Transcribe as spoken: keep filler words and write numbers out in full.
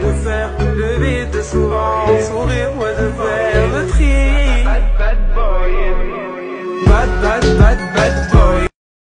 de faire le vide souvent, sourire, moi de faire le tri. Bad, bad, bad, bad,